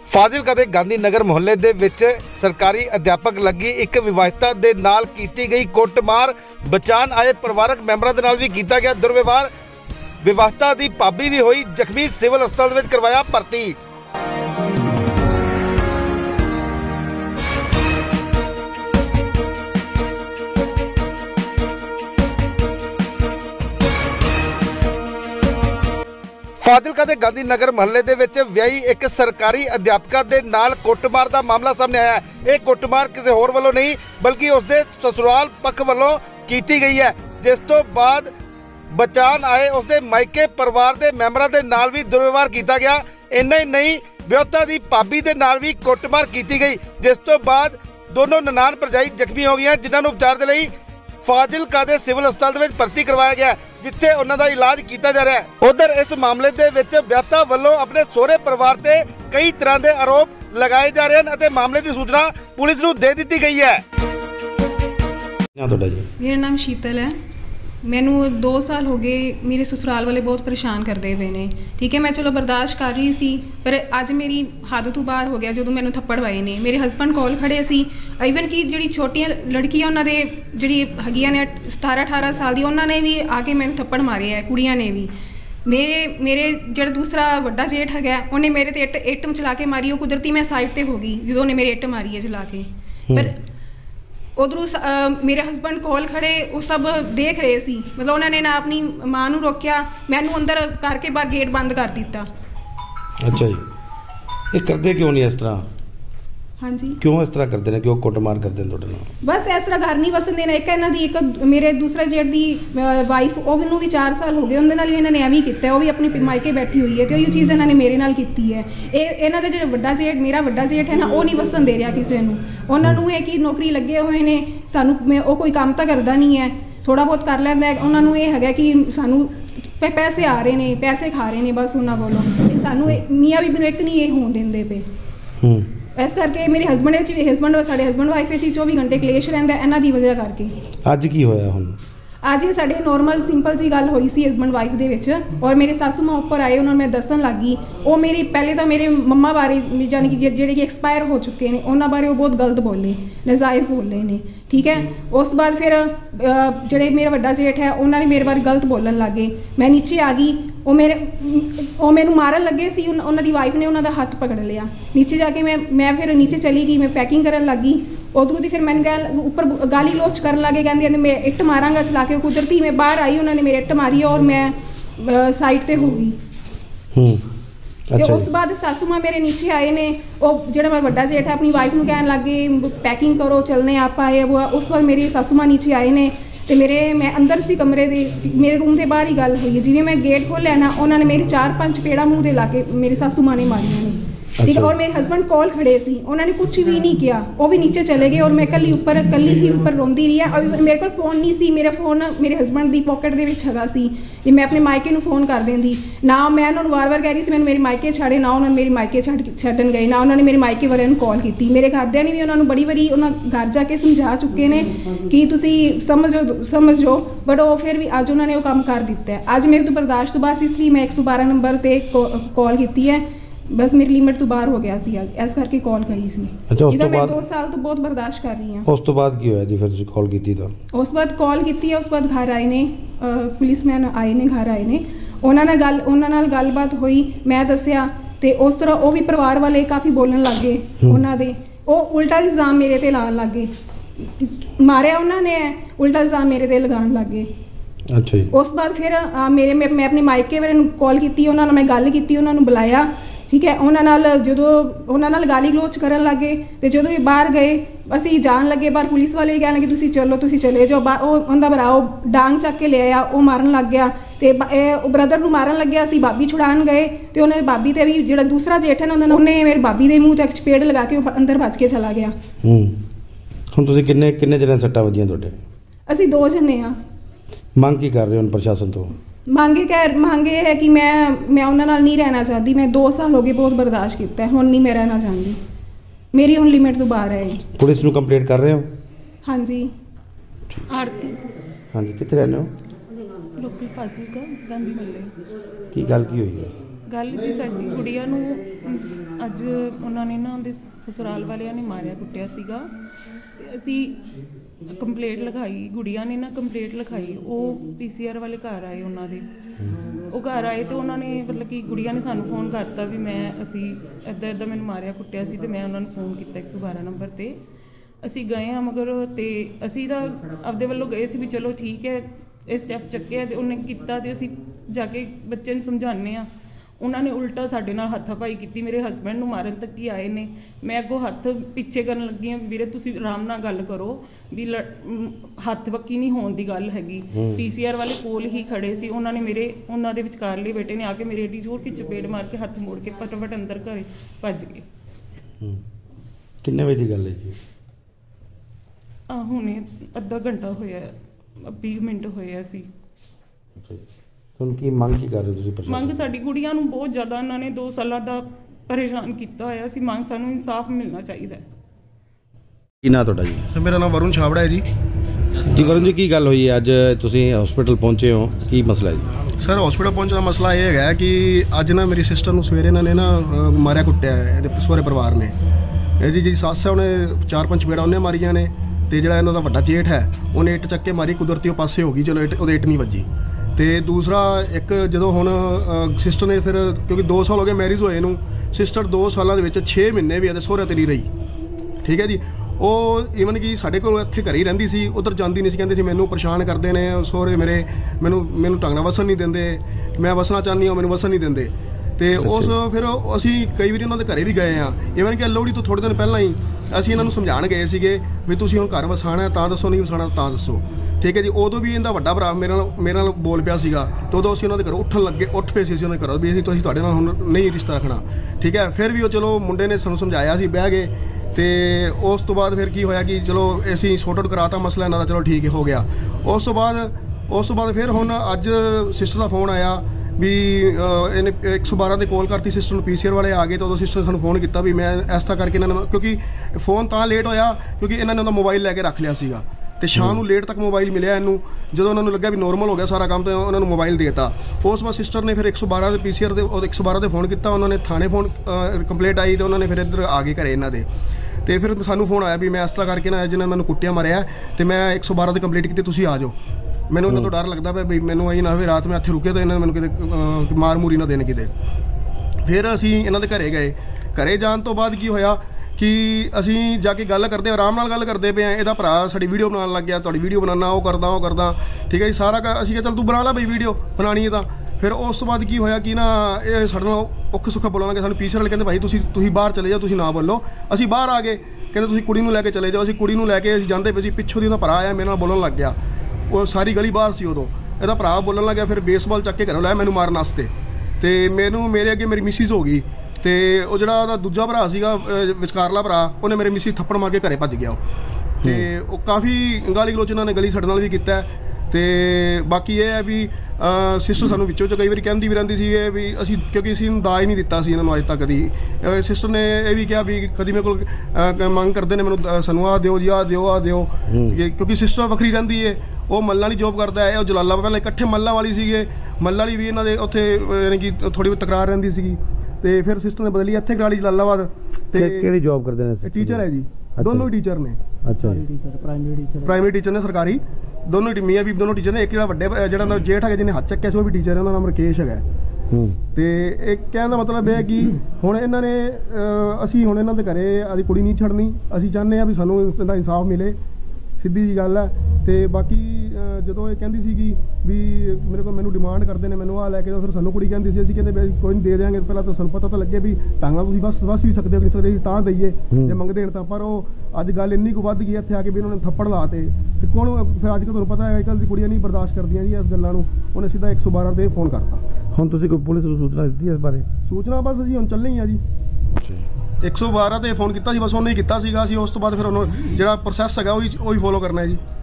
ਫਾਜ਼ਿਲਕਾ ਦੇ ਗਾਂਧੀ ਨਗਰ ਮੁਹੱਲੇ ਦੇ ਵਿੱਚ ਸਰਕਾਰੀ ਅਧਿਆਪਕ ਲੱਗੀ ਇੱਕ ਵਿਵਾਹਿਤਾ ਦੇ ਨਾਲ ਕੀਤੀ ਗਈ ਕੁੱਟਮਾਰ। ਬਚਾਉਣ ਆਏ ਪਰਿਵਾਰਕ ਮੈਂਬਰਾਂ ਦੇ ਨਾਲ ਵੀ ਕੀਤਾ ਗਿਆ ਦੁਰਵਿਵਹਾਰ। ਵਿਵਾਹਿਤਾ ਦੀ ਭਾਬੀ ਵੀ ਹੋਈ ਜ਼ਖਮੀ, ਸਿਵਲ ਹਸਪਤਾਲ ਦੇ ਵਿੱਚ ਕਰਵਾਇਆ ਭਰਤੀ। ਫਾਜ਼ਿਲਕਾ ਦੇ ਗਾਂਧੀ ਨਗਰ ਮੁਹੱਲੇ ਦੇ ਵਿੱਚ ਵਿਆਹੀ ਇੱਕ ਸਰਕਾਰੀ ਅਧਿਆਪਕਾ ਦੇ ਨਾਲ ਕੁੱਟਮਾਰ ਦਾ ਮਾਮਲਾ ਸਾਹਮਣੇ ਆਇਆ ਹੈ। ਇਹ ਕੁੱਟਮਾਰ ਕਿਸੇ ਹੋਰ ਵੱਲੋਂ ਨਹੀਂ ਬਲਕਿ ਉਸਦੇ ਸਸੁਰਾਲ ਪੱਖ ਵੱਲੋਂ ਕੀਤੀ ਗਈ ਹੈ, ਜਿਸ ਤੋਂ ਬਾਅਦ ਬਚਾਉਣ ਆਏ ਉਸਦੇ ਮਾਇਕੇ ਪਰਿਵਾਰ ਦੇ ਮੈਂਬਰਾਂ ਦੇ ਨਾਲ ਵੀ ਦੁਰਵਿਵਹਾਰ ਕੀਤਾ ਗਿਆ। ਇੰਨਾ ਹੀ ਨਹੀਂ, ਵਿਆਹੁਤਾ ਦੀ ਭਾਬੀ ਦੇ ਨਾਲ ਵੀ ਕੁੱਟਮਾਰ ਕੀਤੀ ਗਈ, ਜਿਸ ਤੋਂ ਬਾਅਦ ਦੋਨੋਂ ਨਨਾਣ ਭਰਜਾਈ ਜ਼ਖਮੀ ਹੋ ਗਈਆਂ, ਜਿਨ੍ਹਾਂ ਨੂੰ ਉਪਚਾਰ ਦੇ ਲਈ ਫਾਜ਼ਿਲਕਾ ਦੇ ਸਿਵਲ ਹਸਪਤਾਲ ਦੇ ਵਿੱਚ ਭਰਤੀ ਕਰਵਾਇਆ ਗਿਆ, ਜਿੱਥੇ ਉਹਨਾਂ ਦਾ ਇਲਾਜ ਕੀਤਾ ਜਾ ਰਿਹਾ ਹੈ। ਉਧਰ ਇਸ ਮਾਮਲੇ ਦੇ ਵਿੱਚ ਵਿਆਹੁਤਾ ਵੱਲੋਂ ਆਪਣੇ ਸਹੁਰੇ ਪਰਿਵਾਰ ਤੇ ਕਈ ਤਰ੍ਹਾਂ ਦੇ ਆਰੋਪ ਲਗਾਏ ਜਾ ਰਹੇ ਹਨ ਅਤੇ ਮਾਮਲੇ ਦੀ ਸੂਚਨਾ ਪੁਲਿਸ ਨੂੰ ਦੇ ਦਿੱਤੀ ਗਈ ਹੈ। मेरा नाम शीतल है। मैनू 2 साल हो गए मेरे ससुराल वाले बहुत परेशान करते हुए ने। ठीक है, मैं चलो बर्दाश्त कर रही सी, पर अज मेरी हद तो बाहर हो गया जो मैनू थप्पड़ वाए ने। मेरे हसबैंड कोल खड़े सी, ईवन कि जी छोटियां लड़कियां उन्होंने जी हैगियां ने 17-18 साल दी, उन्होंने भी आके मैनू थप्पड़ मारे है, कुड़ियां ने भी। मेरे जो दूसरा वड्डा जेठ है उन्हें मेरे ते इट चला के मारी, वो कुदरती मैं साइड ते हो गई जो उन्हें मेरे इट मारी है चला के। पर उधरों मेरे हसबैंड कोल खड़े वो सब देख रहे सी, मतलब उन्होंने ना अपनी मां नू रोकिया, मैनू अंदर करके बाहर गेट बंद कर दिता। अच्छा जी, ये करते क्यों नहीं इस तरह? हाँ जी, क्यों इस तरह करते हैं, क्यों कुटमार करते हैं? बस इस तरह घर नहीं वसन देना। एक मेरे दूसरे जेठ की वाइफ वो भी 4 साल हो गए, उन्होंने नाल इन्होंने एवं ही किया, वो भी अपनी मायके बैठी हुई है, तो ये चीज़ इन्होंने मेरे नाल की है। इन्हों का जो वड्डा जेठ, मेरा वड्डा जेठ है ना, वो नहीं वसन दे रहा किसी को। उन्होंने ये कि नौकरी लगे हुए ने, सानू वो कोई काम तो करता नहीं है, थोड़ा बहुत कर लैंदा है। उन्होंने ये है कि सानू पैसे आ रहे हैं, पैसे खा रहे हैं, बस उन्होंने कोलों सानू मियाँ बीबी एक नहीं ये होन देंदे पे। इस करके मेरे हसबैंड साढ़े हसबैंड वाइफ 24 घंटे कलेश रहिंदा इन्हां दी वजह करके। अज की होया हुण? अज साढ़े नॉर्मल सिंपल जी गल हुई सी हसबैंड वाइफ दे विच, और मेरे सासू मां उपर आए, उन्होंने मैं दसन लग गई। वो मेरी पहले तो मेरे मम्मा बारे जानी कि जेडे कि एक्सपायर हो चुके हैं उन्होंने बारे वो बहुत गलत बोले, नजायज़ बोले ने। ठीक है, उस बाद फिर जेडे मेरा वड्डा जेठ है उन्होंने मेरे बारे गलत बोलन लग गए। मैं नीचे आ गई, वो मैनू मारन लगे सी, उन्होंने वाइफ ने उन्होंने हाथ पकड़ लिया। नीचे जाके मैं फिर नीचे चली गई, मैं पैकिंग करन लग गई। उधरों फिर मैंने ऊपर गाली लोच कर लगे, कहते मैं इट मारांगा चला के। कुदरती मैं बाहर आई, उन्होंने मेरे इट मारी और मैं साइड ते हो गई। अच्छा। उस बाद सासू मां मेरे नीचे आए ने, वो जो मेरा वड्डा जेठ है अपनी वाइफ को कहन लग गए पैकिंग करो चलने आप आए। वो उस बाद मेरी सासू मां नीचे आए ने, तो मैं अंदर सी कमरे दे, मेरे रूम के बाहर ही गल हुई है। जिवें मैं गेट खोलिया ना, उन्होंने मेरी 4-5 चपेड़ा मूँह दे ला के मेरी सासू मां ने मारिया ने। ठीक है, और मेरे हसबैंड कोल खड़े सी, उन्होंने कुछ भी नहीं किया, वो भी नीचे चले गए और मैं कली ही ऊपर रोंदी रही है। और मेरे को फोन नहीं सी, मेरा फोन मेरे हसबैंड की पॉकेट दे विच हैगा सी, जे मैं अपने मायके नूं फोन कर देंदी ना। मैं उन्होंने वार-वार कह रही सी मैंने मेरे मायके छाड़े ना, उन्होंने मेरे मायके छड्डन गए ना, उन्होंने मेरे मायके वाले नूं कॉल की। मेरे घरदियां ने भी उन्होंने बड़ी बारी उन्होंने घर जाके समझा चुके ने कि तुसी समझो, बट वो फिर भी अज उन्होंने वो काम कर दिता है। अज मेरे तो बर्दाश्त तो बस, इसलिए मैं 112 नंबर पर कॉल की है। बस मेरी लिमिट तो बाहर हो गया सी, इस करके कॉल करी सी। अच्छा, उस तो मैं बाद 2 साल तो बहुत बर्दाश्त कर रही हूँ। उस तो बाद की होया जी फिर कॉल की थी? तो उस बाद कॉल की है, उस बाद घर आए ने, पुलिसमैन आए ने, घर आए ने, उन्होंने गलबात हुई, मैं दसिया, तो उस तरह वो भी परिवार वाले काफ़ी बोलन लग गए। उन्होंने वो उल्टा इल्ज़ाम मेरे ते लान लग गए, मारिया उन्होंने, उल्टा इल्ज़ाम मेरे ते लगान लग गए। अच्छा जी। उस बाद फिर मैं अपने मायके वाले कॉल की, उन्होंने मैं गल की, उन्होंने बुलाया। ठीक है, उन्होंने गाली गलोच करन लग गए, तो जो बाहर गए असी जान लगे बाहर, पुलिस वाले भी कह लगे तुसी चले जाओ। उनका भरा डांग चक के ले आया, वो मारन लग गया, तो ब्रदर नूं मारन लग गया। असी भाभी छुड़ान गए, तो उन्होंने भाभी ते भी जो दूसरा जेठ है ना, उन्हें मेरे भाभी के मूँह तक चपेड़ लगा के अंदर भज के चला गया। हुण तुसीं किन्ने जने सट्टां वजीआं तुहाडे? असी 2 जने हाँ। मंग की कर रहे हो प्रशासन तो? मांगे है कि मैं उन्होंने नाल नहीं रहना चाहती। मैं 2 साल हो गए बहुत बर्दाश्त किया है, हुण नहीं मैं रहना चाहती, मेरी हुण लिमिट तो बाहर है। पुलिस नूं कंप्लेंट कर रहे हो? हाँ जी। आरती। हाँ जी, कित्थे रहने हो? लोकल फाजिलका गांधी मुहल्ले। की गल की हुई है? ਗੱਲ ਜੀ ਸਾਡੀ ਗੁੜੀਆ ਨੂੰ ਅੱਜ ਉਹਨਾਂ ਨੇ ਨਾ ਉਹਦੇ ਸਸੁਰਾਲ ਵਾਲਿਆਂ ਨੇ ਮਾਰਿਆ ਕੁੱਟਿਆ ਸੀਗਾ ਤੇ ਅਸੀਂ ਕੰਪਲੇਂਟ ਲਿਖਾਈ। ਗੁੜੀਆ ਨੇ ਨਾ ਕੰਪਲੇਂਟ ਲਿਖਾਈ। ਉਹ ਪੀਸੀਆਰ ਵਾਲੇ ਘਰ ਆਏ ਉਹਨਾਂ ਦੇ। ਉਹ ਘਰ ਆਏ ਤੇ ਉਹਨਾਂ ਨੇ ਮਤਲਬ ਕਿ ਗੁੜੀਆ ਨੇ ਸਾਨੂੰ ਫੋਨ ਕਰਤਾ ਵੀ ਅਸੀਂ ਇੱਦਾਂ ਮੈਨੂੰ ਮਾਰਿਆ ਕੁੱਟਿਆ ਸੀ ਤੇ ਮੈਂ ਉਹਨਾਂ ਨੂੰ ਫੋਨ ਕੀਤਾ 112 ਨੰਬਰ ਤੇ। ਅਸੀਂ ਗਏ ਹਾਂ ਮਗਰ ਤੇ ਅਸੀਂ ਤਾਂ ਆਪਦੇ ਵੱਲੋਂ ਗਏ ਸੀ ਵੀ ਚਲੋ ਠੀਕ ਹੈ ਇਹ ਸਟੈਪ ਚੱਕਿਆ ਤੇ ਉਹਨੇ ਕੀਤਾ ਤੇ ਅਸੀਂ ਜਾ ਕੇ ਬੱਚੇ ਨੂੰ ਸਮਝਾਉਂਦੇ ਹਾਂ। ਉਹਨਾਂ ਨੇ ਉਲਟਾ ਸਾਡੇ ਨਾਲ ਹੱਥਾਪਾਈ ਕੀਤੀ। ਮੇਰੇ ਹਸਬੈਂਡ ਨੂੰ ਮਾਰਨ ਤੱਕ ਹੀ ਆਏ ਨੇ। ਮੈਂ ਅੱਗੋਂ ਹੱਥ ਪਿੱਛੇ ਕਰਨ ਲੱਗੀ ਹਾਂ ਵੀਰੇ ਤੁਸੀਂ ਆਰਾਮ ਨਾਲ ਗੱਲ ਕਰੋ ਵੀ ਹੱਥ ਬੱਕੀ ਨਹੀਂ ਹੋਣ ਦੀ ਗੱਲ ਹੈਗੀ। ਪੀਸੀਆਰ ਵਾਲੇ ਕੋਲ ਹੀ ਖੜੇ ਸੀ। ਉਹਨਾਂ ਨੇ ਉਹਨਾਂ ਦੇ ਵਿਚਕਾਰਲੇ ਬੇਟੇ ਨੇ ਆ ਕੇ ਮੇਰੇ ਏਡੀ ਜ਼ੋਰ ਕੀ ਚਪੇੜ ਮਾਰ ਕੇ ਹੱਥ ਮੋੜ ਕੇ ਫਟਾਫਟ ਅੰਦਰ ਘਰੇ ਭੱਜ ਗਏ। ਕਿੰਨੇ ਵਜੇ ਦੀ ਗੱਲ ਹੈ ਜੀ? ਹੁਣੇ ਅੱਧਾ ਘੰਟਾ ਹੋਇਆ 20 ਮਿੰਟ ਹੋਏ ਸੀ। ਹੁਣ ਕੀ ਮੰਗ ਕੀ ਕਰ ਰਹੇ ਤੁਸੀਂ ਪ੍ਰਸ਼ਾਸਨ? ਮੰਗ ਸਾਡੀ ਕੁੜੀਆਂ ਨੂੰ ਬਹੁਤ ਜ਼ਿਆਦਾ ਇਹਨਾਂ ਨੇ 2 ਸਾਲਾਂ ਦਾ ਪਰੇਸ਼ਾਨ ਕੀਤਾ ਹੋਇਆ ਸੀ। ਮੰਗ ਸਾਨੂੰ ਇਨਸਾਫ ਮਿਲਣਾ ਚਾਹੀਦਾ ਹੈ। ਕੀ ਨਾਂ ਤੁਹਾਡਾ ਜੀ? ਮੇਰਾ ਨਾਮ ਵਰੁਣ ਛਾਬੜਾ ਹੈ ਜੀ। ਜੀ ਵਰੁਣ ਜੀ, ਕੀ ਗੱਲ ਹੋਈ ਹੈ ਅੱਜ ਤੁਸੀਂ ਹਸਪੀਟਲ ਪਹੁੰਚੇ ਹੋ, ਕੀ ਮਸਲਾ ਹੈ ਜੀ? ਸਰ ਹਸਪੀਟਲ ਪਹੁੰਚਣ ਦਾ ਮਸਲਾ ਇਹ ਹੈਗਾ ਕਿ ਅੱਜ ਨਾ ਮੇਰੀ ਸਿਸਟਰ ਨੂੰ ਸਵੇਰੇ ਇਹਨਾਂ ਨੇ ਨਾ ਮਾਰਿਆ ਕੁੱਟਿਆ ਹੈ ਇਹਦੇ ਸਹੁਰੇ ਪਰਿਵਾਰ ਨੇ। ਇਹਦੀ ਜਿਹੜੀ ਸੱਸ ਹੈ ਉਹਨੇ 4-5 ਚਪੇੜਾਂ ਉਹਨੇ ਮਾਰੀਆਂ ਨੇ ਤੇ ਜਿਹੜਾ ਇਹਨਾਂ ਦਾ ਵੱਡਾ ਜੇਠ ਹੈ ਉਹਨੇ ਇੱਟ ਚੱਕ ਕੇ ਮਾਰੀ। ਕੁਦਰਤੀ ਉਹ ਪਾਸੇ ਹੋ ਗਈ, ਚਲੋ ਉਹਦੇ ਇੱਟ ਨਹੀਂ ਵੱਜੀ। ਤੇ ਦੂਸਰਾ ਇੱਕ ਜਦੋਂ ਹੁਣ ਸਿਸਟਰ ਨੇ ਫਿਰ ਕਿਉਂਕਿ 2 ਸਾਲ ਹੋ ਗਏ ਮੈਰਿਜ ਹੋਏ ਨੂੰ, ਸਿਸਟਰ 2 ਸਾਲਾਂ ਦੇ ਵਿੱਚ 6 ਮਹੀਨੇ ਵੀ ਇਹਦੇ ਸਹੁਰੇ ਤੇ ਨਹੀਂ ਰਹੀ। ਠੀਕ ਹੈ ਜੀ। ਉਹ ਈਵਨ ਕਿ ਸਾਡੇ ਕੋਲ ਇੱਥੇ ਘਰ ਹੀ ਰਹਿੰਦੀ ਸੀ, ਉੱਧਰ ਜਾਂਦੀ ਨਹੀਂ ਸੀ। ਕਹਿੰਦੇ ਸੀ ਮੈਨੂੰ ਪਰੇਸ਼ਾਨ ਕਰਦੇ ਨੇ ਸਹੁਰੇ ਮੇਰੇ, ਮੈਨੂੰ ਢੰਗ ਨਾਲ ਵਸਣ ਨਹੀਂ ਦਿੰਦੇ, ਮੈਂ ਵਸਣਾ ਚਾਹੁੰਦੀ ਹਾਂ ਮੈਨੂੰ ਵਸਣ ਨਹੀਂ ਦਿੰਦੇ। ਤੇ ਉਸ ਫਿਰ ਅਸੀਂ ਕਈ ਵਾਰੀ ਉਹਨਾਂ ਦੇ ਘਰੇ ਵੀ ਗਏ ਹਾਂ। ਈਵਨ ਕਿ ਲੋਹੜੀ ਤੋਂ ਥੋੜ੍ਹੇ ਦਿਨ ਪਹਿਲਾਂ ਹੀ ਅਸੀਂ ਇਹਨਾਂ ਨੂੰ ਸਮਝਾਉਣ ਗਏ ਸੀਗੇ ਵੀ ਤੁਸੀਂ ਹੁਣ ਘਰ ਵਸਾਉਣਾ ਤਾਂ ਦੱਸੋ, ਨਹੀਂ ਵਸਾਉਣਾ ਤਾਂ ਦੱਸੋ। ਠੀਕ ਹੈ ਜੀ। ਉਦੋਂ ਵੀ ਇਹਦਾ ਵੱਡਾ ਭਰਾ ਮੇਰੇ ਨਾਲ ਬੋਲ ਪਿਆ ਸੀਗਾ ਤੇ ਉਦੋਂ ਅਸੀਂ ਉਹਨਾਂ ਦੇ ਘਰੋਂ ਉੱਠ ਪਏ ਸੀ ਉਹਨਾਂ ਦੇ ਘਰੋਂ ਵੀ ਅਸੀਂ ਤੁਹਾਡੇ ਨਾਲ ਹੁਣ ਨਹੀਂ ਰਿਸ਼ਤਾ ਰੱਖਣਾ। ਠੀਕ ਹੈ। ਫਿਰ ਵੀ ਉਹ ਚਲੋ ਮੁੰਡੇ ਨੇ ਸਾਨੂੰ ਸਮਝਾਇਆ ਸੀ, ਬਹਿ ਗਏ। ਤੇ ਉਸ ਤੋਂ ਬਾਅਦ ਫਿਰ ਕੀ ਹੋਇਆ ਕਿ ਚਲੋ ਅਸੀਂ ਸੌਟ ਆਊਟ ਕਰਾਤਾ ਮਸਲਾ ਇਹਨਾਂ ਦਾ, ਚਲੋ ਠੀਕ ਹੋ ਗਿਆ। ਉਸ ਤੋਂ ਬਾਅਦ ਫਿਰ ਹੁਣ ਅੱਜ ਸਿਸਟਰ ਦਾ ਫੋਨ ਆਇਆ ਵੀ ਇਹਨੇ 112 ਤੇ ਕਾਲ ਕਰਤੀ ਸਿਸਟਰ ਨੂੰ। ਪੀਸੀਆਰ ਵਾਲੇ ਆ ਗਏ ਤਾਂ ਉਦੋਂ ਸਿਸਟਰ ਨੇ ਸਾਨੂੰ ਫੋਨ ਕੀਤਾ ਵੀ ਮੈਂ ਇਸ ਤਰ੍ਹਾਂ ਕਰਕੇ ਇਹਨਾਂ ਨੇ, ਕਿਉਂਕਿ ਫੋਨ ਤਾਂ ਲੇਟ ਹੋਇਆ ਕਿਉਂਕਿ ਇਹਨਾਂ ਨੇ ਉਹਦਾ ਮੋਬਾਈਲ ਲੈ ਕੇ ਰੱਖ ਲਿਆ ਸੀਗਾ ਤੇ ਸ਼ਾਮ ਨੂੰ ਲੇਟ ਤੱਕ ਮੋਬਾਈਲ ਮਿਲਿਆ ਇਹਨੂੰ। ਜਦੋਂ ਉਹਨਾਂ ਨੂੰ ਲੱਗਾ ਵੀ ਨੋਰਮਲ ਹੋ ਗਿਆ ਸਾਰਾ ਕੰਮ ਤਾਂ ਉਹਨਾਂ ਨੂੰ ਮੋਬਾਈਲ ਦੇਤਾ। ਉਸ ਬਾਅਦ ਸਿਸਟਰ ਨੇ ਫਿਰ 112 ਦੇ ਪੀਸੀਆਰ ਦੇ 112 ਤੇ ਫੋਨ ਕੀਤਾ। ਉਹਨਾਂ ਨੇ ਥਾਣੇ ਫੋਨ ਕੰਪਲੇਂਟ ਆਈ ਤੇ ਉਹਨਾਂ ਨੇ ਫਿਰ ਇੱਧਰ ਆ ਗਏ ਘਰੇ ਇਹਨਾਂ ਦੇ। ਤੇ ਫਿਰ ਸਾਨੂੰ ਫੋਨ ਆਇਆ ਵੀ ਮੈਂ ਇਸ ਤਰ੍ਹਾਂ ਕਰਕੇ ਨਾ ਜਿਹਨਾਂ ਮੈਨੂੰ ਕੁੱਟਿਆ ਮਾਰਿਆ ਤੇ ਮੈਂ 112 ਤੇ ਕੰਪਲੇਂਟ ਕੀਤੀ, ਤੁਸੀਂ ਆ ਜਾਓ। ਮੈਨੂੰ ਉਹਨਾਂ ਤੋਂ ਡਰ ਲੱਗਦਾ ਪਿਆ ਵੀ ਮੈਨੂੰ ਇਹ ਨਾ ਹੋਵੇ ਰਾਤ ਮੈਂ ਇੱਥੇ ਰੁਕੇ ਤਾਂ ਇਹਨਾਂ ਨੇ ਮੈਨੂੰ ਕਿਤੇ ਮਾਰ ਮੂਰੀ ਨਾ ਦੇਣ ਕਿਤੇ। ਫਿਰ ਅਸੀਂ ਇਹਨਾਂ ਦੇ ਘਰੇ ਗਏ। ਘਰੇ ਜਾਣ ਤੋਂ ਬਾਅਦ ਕੀ ਹੋਇਆ ਕਿ ਅਸੀਂ ਜਾ ਕੇ ਗੱਲ ਕਰਦੇ, ਆਰਾਮ ਨਾਲ ਗੱਲ ਕਰਦੇ ਪਏ ਆ। ਇਹਦਾ ਭਰਾ ਸਾਡੀ ਵੀਡੀਓ ਬਣਾਉਣ ਲੱਗ ਗਿਆ, ਤੁਹਾਡੀ ਵੀਡੀਓ ਬਣਾਉਣਾ, ਉਹ ਕਰਦਾ। ਠੀਕ ਹੈ ਜੀ। ਸਾਰਾ ਅਸੀਂ ਕਿਹਾ ਚੱਲ ਤੂੰ ਬਣਾ ਲੈ ਬਈ ਵੀਡੀਓ ਬਣਾਉਣੀ ਹੈ ਤਾਂ। ਫਿਰ ਉਸ ਤੋਂ ਬਾਅਦ ਕੀ ਹੋਇਆ ਕਿ ਨਾ ਇਹ ਸਾਡੇ ਨਾਲ ਔਖੇ ਸੁੱਖਾ ਬੋਲਣ ਲੱਗੇ। ਸਾਨੂੰ ਪੀਸੀਆਰ ਵਾਲੇ ਕਹਿੰਦੇ ਭਾਈ ਤੁਸੀਂ ਬਾਹਰ ਚਲੇ ਜਾਓ, ਤੁਸੀਂ ਨਾ ਬੋਲੋ। ਅਸੀਂ ਬਾਹਰ ਆ ਗਏ। ਕਹਿੰਦੇ ਤੁਸੀਂ ਕੁੜੀ ਨੂੰ ਲੈ ਕੇ ਚਲੇ ਜਾਓ। ਅਸੀਂ ਕੁੜੀ ਨੂੰ ਲੈ ਕੇ ਅਸੀਂ ਜਾਂਦੇ ਪਏ ਸੀ, ਪਿੱਛੋਂ ਦੀ ਉਹਦਾ ਭਰਾ ਆਇਆ ਮੇਰੇ ਨਾਲ ਬੋਲਣ ਲੱਗ ਗਿਆ। ਉਹ ਸਾਰੀ ਗਲੀ ਬਾਹਰ ਸੀ ਉਦੋਂ। ਇਹਦਾ ਭਰਾ ਬੋਲਣ ਲੱਗਿਆ, ਫਿਰ ਬੇਸਬਾਲ ਚੱਕ ਕੇ ਘਰੋਂ ਲਾਇਆ ਮੈਨੂੰ ਮਾਰਨ ਵਾਸਤੇ। ਤੇ ਮੇਰੇ ਅੱਗੇ ਮੇਰੀ ਮਿਸਿਸ ਹੋ ਗਈ ਤੇ ਉਹ ਜਿਹੜਾ ਉਹਦਾ ਦੂਜਾ ਭਰਾ ਸੀਗਾ ਵਿਚਕਾਰਲਾ ਭਰਾ, ਉਹਨੇ ਮੇਰੇ ਮਿਸਿਸ ਥੱਪੜ ਮਾਰ ਕੇ ਘਰੇ ਭੱਜ ਗਿਆ। ਤੇ ਉਹ ਕਾਫੀ ਗਾਲੀ ਗਲੋਚ ਇਹਨਾਂ ਨੇ ਗਲੀ ਸਾਡੇ ਨਾਲ ਵੀ ਕੀਤਾ। ਤੇ ਬਾਕੀ ਇਹ ਹੈ ਵੀ ਸਿਸਟਰ ਸਾਨੂੰ ਵਿੱਚੋਂ ਕਈ ਵਾਰੀ ਕਹਿੰਦੀ ਵੀ ਰਹਿੰਦੀ ਸੀ ਇਹ ਵੀ ਅਸੀਂ, ਕਿਉਂਕਿ ਅਸੀਂ ਇਹਨੂੰ ਦਾਜ ਨਹੀਂ ਦਿੱਤਾ ਸੀ ਇਹਨਾਂ ਨੂੰ ਅੱਜ ਤੱਕ ਕਦੀ। ਸਿਸਟਰ ਨੇ ਇਹ ਵੀ ਕਿਹਾ ਵੀ ਕਦੀ ਮੇਰੇ ਕੋਲ ਮੰਗ ਕਰਦੇ ਨੇ ਮੈਨੂੰ ਸਾਨੂੰ ਆਹ ਦਿਓ ਜੀ, ਆਹ ਦਿਓ। ਕਿਉਂਕਿ ਸਿਸਟਰ ਵੱਖਰੀ ਰਹਿੰਦੀ ਹੈ, ਉਹ ਮੱਲਾਂ ਵਾਲੀ ਜੋਬ ਕਰਦਾ ਹੈ, ਉਹ ਜਲਾਲਾਬਾਦ ਪਹਿਲਾਂ ਇਕੱਠੇ ਮੱਲਾਂ ਵਾਲੀ ਸੀਗੇ। ਮੱਲਾਂ ਵਾਲੀ ਵੀ ਇਹਨਾਂ ਦੇ ਉੱਥੇ ਯਾਨੀ ਕਿ ਥੋੜ੍ਹੀ ਬਹੁਤ ਤਕਰਾਰ ਰਹਿੰਦੀ ਸੀਗੀ। ਤੇ ਫਿਰ ਸਿਸਟਰ ਨੇ ਬਦਲੀ ਇੱਥੇ ਕਰਾਲੀ ਜਲਾਲਾਬਾਦ। ਤੇ ਕਿਹੜੀ ਜੋਬ ਕਰਦੇ ਨੇ? ਟੀਚਰ ਹੈ ਜੀ, ਦੋਨੋਂ ਹੀ ਟੀਚਰ ਨੇ। ਅੱਛਾ ਜੀ। ਪ੍ਰਾਇਮਰੀ ਟੀਚਰ ਨੇ ਸਰਕਾਰੀ, ਦੋਨੋਂ ਮੀਆਂ ਬੀਬੀ ਦੋਨੋਂ ਟੀਚਰ ਨੇ। ਇੱਕ ਜਿਹੜਾ ਵੱਡੇ ਜਿਹੜਾ ਜੇਠ ਹੈਗਾ ਜਿਹਨੇ ਹੱਥ ਚੱਕਿਆ ਸੀ ਉਹ ਵੀ ਟੀਚਰ ਹੈ, ਉਹਦਾ ਨਾਮ ਰਕੇਸ਼ ਹੈਗਾ। ਤੇ ਇਹ ਕਹਿਣ ਦਾ ਮਤਲਬ ਇਹ ਹੈ ਕਿ ਹੁਣ ਇਹਨਾਂ ਨੇ ਅਸੀਂ ਹੁਣ ਇਹਨਾਂ ਦੇ ਘਰੇ ਆਦੀ ਕੁੜੀ ਨਹੀਂ ਛੱਡਣੀ। ਅਸੀਂ ਚਾਹੁੰਦੇ ਹਾਂ ਵੀ ਸਾਨੂੰ ਇਹਦਾ ਇਨਸਾਫ ਮਿਲੇ, ਸਿੱਧੀ ਜੀ ਗੱਲ ਹੈ। ਤੇ ਬਾਕੀ ਜਦੋਂ ਇਹ ਕਹਿੰਦੀ ਸੀਗੀ ਵੀ ਮੈਨੂੰ ਡਿਮਾਂਡ ਕਰਦੇ ਨੇ ਮੈਨੂੰ ਆਹ ਲੈ ਕੇ ਦਿਓ, ਫਿਰ ਸਾਨੂੰ ਕੁੜੀ ਕਹਿੰਦੀ ਸੀ ਅਸੀਂ ਕਹਿੰਦੇ ਵੀ ਕੋਈ ਨਹੀਂ ਦੇ ਦਿਆਂਗੇ। ਪਹਿਲਾਂ ਤਾਂ ਸਾਨੂੰ ਪਤਾ ਤਾਂ ਲੱਗੇ ਵੀ ਢੰਗ ਨਾਲ ਤੁਸੀਂ ਬਸ ਵੀ ਸਕਦੇ ਹੋ, ਨਹੀਂ ਸਕਦੇ ਤਾਂ ਦਈਏ ਜੇ ਮੰਗਦੇ ਨੇ ਤਾਂ। ਪਰ ਉਹ ਅੱਜ ਗੱਲ ਇੰਨੀ ਕੁ ਵੱਧ ਗਈ ਇੱਥੇ ਆ ਕੇ ਵੀ ਉਹਨਾਂ ਨੇ ਥੱਪੜ ਲਾਤੇ। ਤੇ ਕੌਣ ਫਿਰ ਅੱਜ ਕੱਲ੍ਹ ਤੁਹਾਨੂੰ ਪਤਾ ਹੈ ਅੱਜ ਕੱਲ੍ਹ ਦੀ ਕੁੜੀਆਂ ਨਹੀਂ ਬਰਦਾਸ਼ਤ ਕਰਦੀਆਂ ਜੀ ਇਸ ਗੱਲਾਂ ਨੂੰ। ਉਹਨੇ ਸਿੱਧਾ 112 ਤੇ ਫੋਨ ਕਰਤਾ। ਹੁਣ ਤੁਸੀਂ ਕੋਈ ਪੁਲਿਸ ਨੂੰ ਸੂਚਨਾ ਦਿੱਤੀ ਇਸ ਬਾਰੇ? ਸੂਚਨਾ ਬਸ ਅਸੀਂ ਹੁਣ ਚੱਲੇ ਹੀ ਆ ਜੀ। 112 ਤੇ ਫੋਨ ਕੀਤਾ ਸੀ, ਬਸ ਉਹਨੇ ਹੀ ਕੀਤਾ ਸੀਗਾ। ਅਸੀਂ ਉਸ ਤੋਂ ਬਾਅਦ ਫਿਰ ਉਹਨੂੰ ਜਿਹੜਾ ਪ੍ਰੋਸੈਸ ਹੈਗਾ ਉਹ ਹੀ ਫੋਲੋ ਕਰਨਾ ਹੈ ਜੀ।